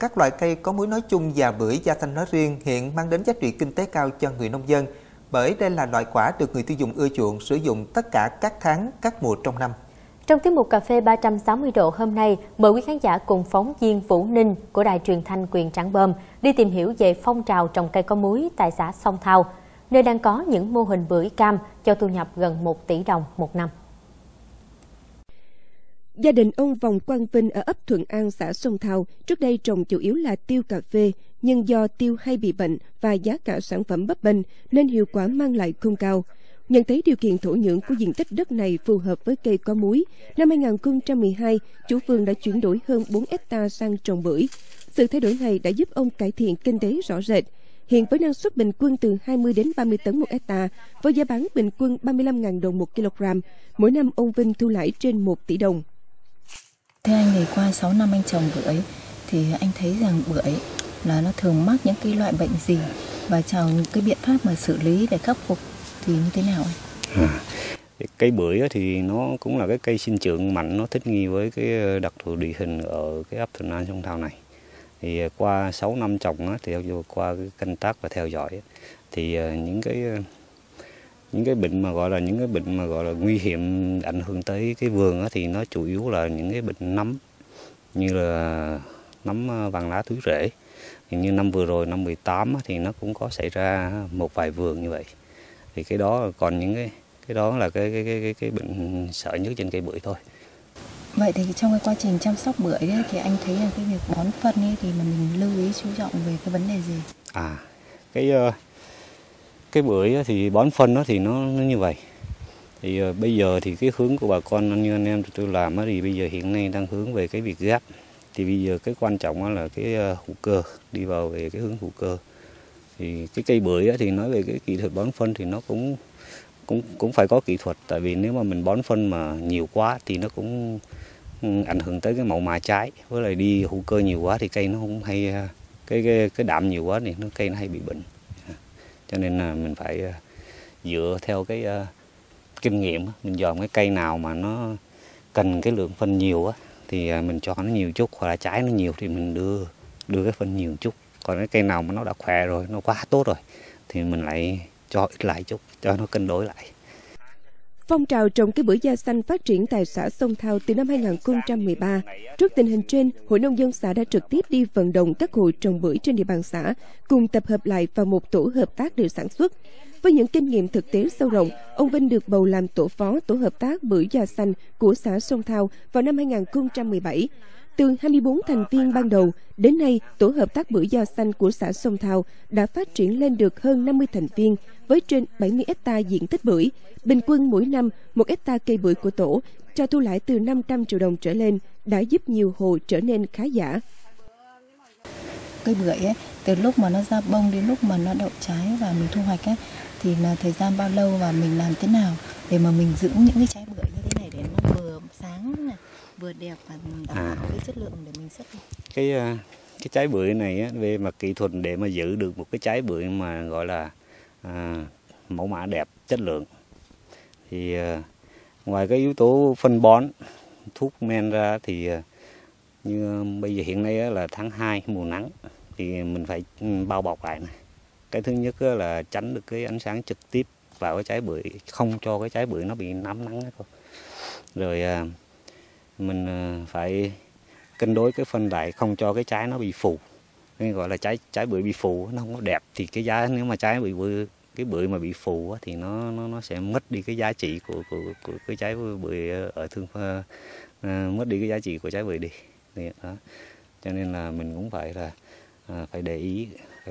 Các loại cây có múi nói chung và bưởi da xanh nói riêng hiện mang đến giá trị kinh tế cao cho người nông dân, bởi đây là loại quả được người tiêu dùng ưa chuộng sử dụng tất cả các tháng, các mùa trong năm. Trong tiết mục Cà phê 360 độ hôm nay, mời quý khán giả cùng phóng viên Vũ Ninh của Đài Truyền thanh quyền Trảng Bom đi tìm hiểu về phong trào trồng cây có múi tại xã Sông Thao, nơi đang có những mô hình bưởi cam cho thu nhập gần 1 tỷ đồng một năm. Gia đình ông Vòng Quang Vinh ở ấp Thuận An, xã Sông Thao trước đây trồng chủ yếu là tiêu cà phê, nhưng do tiêu hay bị bệnh và giá cả sản phẩm bấp bênh nên hiệu quả mang lại không cao. Nhận thấy điều kiện thổ nhưỡng của diện tích đất này phù hợp với cây có múi, năm 2012, chủ vườn đã chuyển đổi hơn 4 hectare sang trồng bưởi. Sự thay đổi này đã giúp ông cải thiện kinh tế rõ rệt. Hiện với năng suất bình quân từ 20 đến 30 tấn một hectare, với giá bán bình quân 35.000 đồng một kg, mỗi năm ông Vinh thu lãi trên 1 tỷ đồng. Theo anh thì qua 6 năm anh trồng bưởi thì anh thấy rằng bưởi là nó thường mắc những cái loại bệnh gì và cái biện pháp mà xử lý để khắc phục thì như thế nào anh? Cây bưởi thì nó cũng là cái cây sinh trưởng mạnh, nó thích nghi với cái đặc thù địa hình ở cái ấp Thuận An Sông Thao này. Thì qua 6 năm trồng thì qua cái canh tác và theo dõi thì những cái bệnh mà gọi là nguy hiểm ảnh hưởng tới cái vườn thì nó chủ yếu là những cái bệnh nấm, như là nấm vàng lá túi rễ. Thì như năm vừa rồi, năm 18 thì nó cũng có xảy ra một vài vườn như vậy. Thì cái đó còn những cái đó là cái bệnh sợ nhất trên cây bưởi thôi. Vậy thì trong cái quá trình chăm sóc bưởi ấy, thì anh thấy là cái việc bón phân ấy thì mình lưu ý chú trọng về cái vấn đề gì? Cái bưởi thì bón phân thì nó như vậy. Thì bây giờ thì cái hướng của bà con như anh em tôi làm thì bây giờ hiện nay đang hướng về cái việc ghép. Thì bây giờ cái quan trọng là cái hữu cơ, đi vào về cái hướng hữu cơ. Thì cái cây bưởi thì nói về cái kỹ thuật bón phân thì nó cũng phải có kỹ thuật, tại vì nếu mà mình bón phân mà nhiều quá thì nó cũng ảnh hưởng tới cái mẫu mã trái, với lại đi hữu cơ nhiều quá thì cây nó cũng hay cái đạm nhiều quá thì cây nó hay bị bệnh. Cho nên là mình phải dựa theo cái kinh nghiệm, mình chọn cái cây nào mà nó cần cái lượng phân nhiều thì mình cho nó nhiều chút, hoặc là trái nó nhiều thì mình đưa cái phân nhiều chút. Còn cái cây nào mà nó đã khỏe rồi, nó quá tốt rồi thì mình lại cho ít lại chút cho nó cân đối lại. Phong trào trồng cây bưởi da xanh phát triển tại xã Sông Thao từ năm 2013. Trước tình hình trên, Hội nông dân xã đã trực tiếp đi vận động các hộ trồng bưởi trên địa bàn xã cùng tập hợp lại vào một tổ hợp tác để sản xuất. Với những kinh nghiệm thực tế sâu rộng, ông Vinh được bầu làm tổ phó tổ hợp tác bưởi da xanh của xã Sông Thao vào năm 2017. Từ 24 thành viên ban đầu, đến nay, tổ hợp tác bưởi da xanh của xã Sông Thao đã phát triển lên được hơn 50 thành viên với trên 70 hectare diện tích bưởi. Bình quân mỗi năm, 1 hectare cây bưởi của tổ cho thu lãi từ 500 triệu đồng trở lên đã giúp nhiều hộ trở nên khá giả. Cây bưởi từ lúc mà nó ra bông đến lúc mà nó đậu trái và mình thu hoạch thì là thời gian bao lâu và mình làm thế nào để mà mình giữ những cái trái bưởi như thế này để nó vừa sáng này, vừa đẹp và đảm bảo cái chất lượng để mình xuất. Cái trái bưởi này về mặt kỹ thuật để mà giữ được một cái trái bưởi mà gọi là mẫu mã đẹp, chất lượng thì ngoài cái yếu tố phân bón, thuốc men ra thì như bây giờ hiện nay là tháng 2 mùa nắng thì mình phải bao bọc lại này. Cái thứ nhất là tránh được cái ánh sáng trực tiếp vào cái trái bưởi, không cho cái trái bưởi nó bị nắng thôi. Rồi mình phải cân đối cái phân lại, không cho cái trái nó bị phù. Nên gọi là trái bưởi bị phù nó không có đẹp, thì cái giá nếu mà cái bưởi mà bị phù thì nó sẽ mất đi cái giá trị của cái trái bưởi ở mất đi cái giá trị của trái bưởi đi. Đó. Cho nên là mình cũng phải để ý,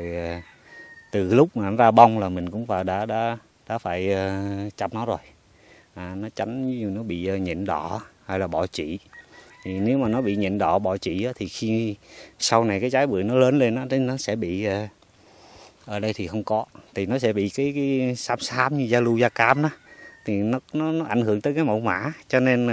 từ lúc mà nó ra bông là mình cũng đã phải chăm nó rồi. Nó tránh như nó bị nhện đỏ hay là bỏ chỉ. Thì nếu mà nó bị nhện đỏ bỏ chỉ thì khi sau này cái trái bưởi nó lớn lên nó sẽ bị ở đây thì không có, thì nó sẽ bị cái xám như da lu da cam đó, thì nó ảnh hưởng tới cái mẫu mã. Cho nên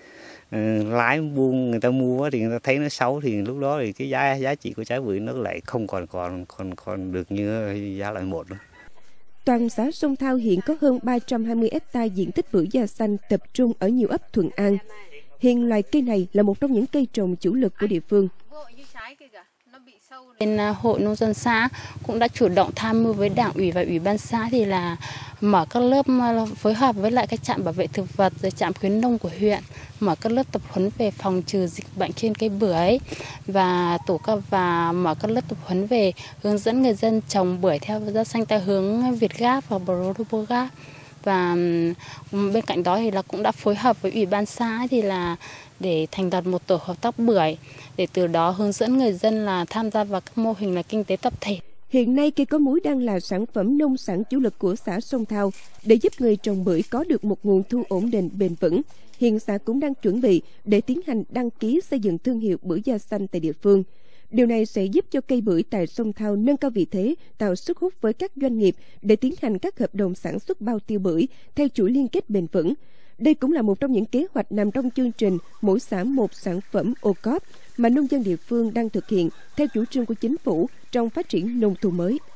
lái buôn người ta mua thì người ta thấy nó xấu, thì lúc đó thì cái giá trị của trái bưởi nó lại không còn được như giá loại một nữa. Toàn xã Sông Thao hiện có hơn 320 hectare diện tích bưởi da xanh tập trung ở nhiều ấp Thuận An. Hiện loài cây này là một trong những cây trồng chủ lực của địa phương. Bên hội nông dân xã cũng đã chủ động tham mưu với Đảng ủy và Ủy ban xã thì là mở các lớp phối hợp với lại các trạm bảo vệ thực vật rồi trạm khuyến nông của huyện, mở các lớp tập huấn về phòng trừ dịch bệnh trên cây bưởi và mở các lớp tập huấn về hướng dẫn người dân trồng bưởi theo rau xanh theo hướng Việt Gap và Protobogap. Và bên cạnh đó thì là cũng đã phối hợp với Ủy ban xã thì là để thành lập một tổ hợp tác bưởi để từ đó hướng dẫn người dân là tham gia vào các mô hình là kinh tế tập thể. Hiện nay cây có múi đang là sản phẩm nông sản chủ lực của xã Sông Thao để giúp người trồng bưởi có được một nguồn thu ổn định bền vững. Hiện xã cũng đang chuẩn bị để tiến hành đăng ký xây dựng thương hiệu bưởi da xanh tại địa phương. Điều này sẽ giúp cho cây bưởi tại Sông Thao nâng cao vị thế, tạo sức hút với các doanh nghiệp để tiến hành các hợp đồng sản xuất bao tiêu bưởi theo chuỗi liên kết bền vững. Đây cũng là một trong những kế hoạch nằm trong chương trình mỗi xã một sản phẩm OCOP mà nông dân địa phương đang thực hiện theo chủ trương của chính phủ trong phát triển nông thôn mới.